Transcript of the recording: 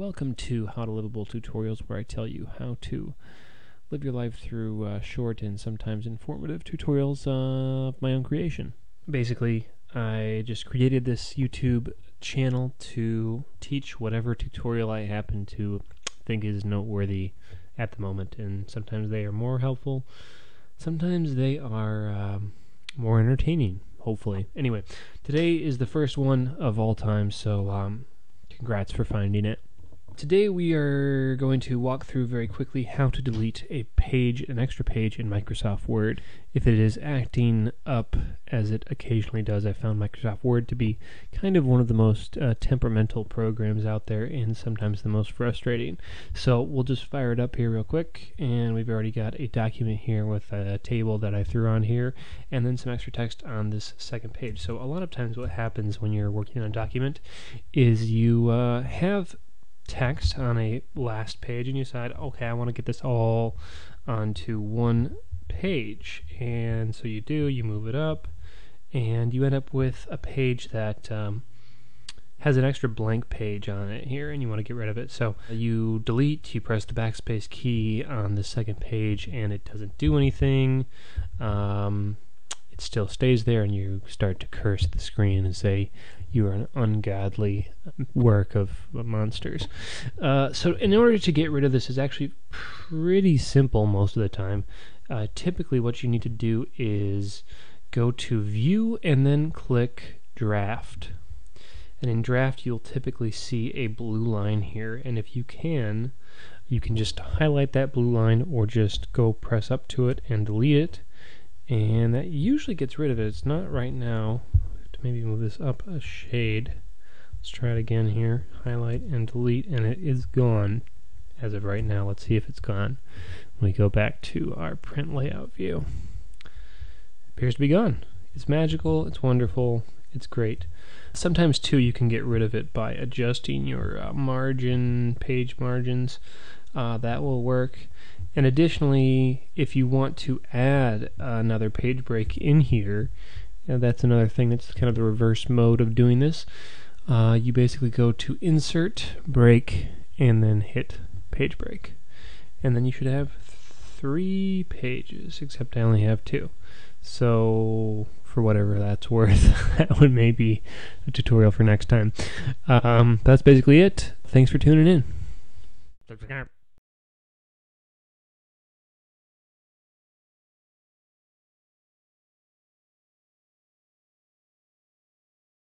Welcome to How to Liveable tutorials, where I tell you how to live your life through short and sometimes informative tutorials of my own creation. Basically, I just created this YouTube channel to teach whatever tutorial I happen to think is noteworthy at the moment, and sometimes they are more helpful, sometimes they are more entertaining, hopefully. Anyway, today is the first one of all time, so congrats for finding it. Today we are going to walk through very quickly how to delete a page, an extra page in Microsoft Word if it is acting up as it occasionally does. I found Microsoft Word to be kind of one of the most temperamental programs out there, and sometimes the most frustrating. So we'll just fire it up here real quick, and we've already got a document here with a table that I threw on here, and then some extra text on this second page. So a lot of times what happens when you're working on a document is you have text on a last page and you decide, okay, I want to get this all onto one page, and so you move it up and you end up with a page that has an extra blank page on it here, and you want to get rid of it. So you delete, you press the backspace key on the second page and it doesn't do anything. It still stays there, and you start to curse the screen and say you are an ungodly work of monsters. So in order to get rid of this is actually pretty simple most of the time. Typically what you need to do is go to View and then click Draft. And in Draft you'll typically see a blue line here, and if you can just highlight that blue line or just go press up to it and delete it, and that usually gets rid of it. It's not right now. Maybe move this up a shade. Let's try it again here. Highlight and delete, and it is gone as of right now. Let's see if it's gone. When we go back to our print layout view, it appears to be gone. It's magical, it's wonderful, it's great. Sometimes too you can get rid of it by adjusting your page margins. That will work. And additionally, if you want to add another page break in here, that's another thing that's kind of the reverse mode of doing this. You basically go to Insert, Break, and then hit Page Break. And then you should have 3 pages, except I only have 2. So, for whatever that's worth, that would maybe a tutorial for next time. That's basically it. Thanks for tuning in.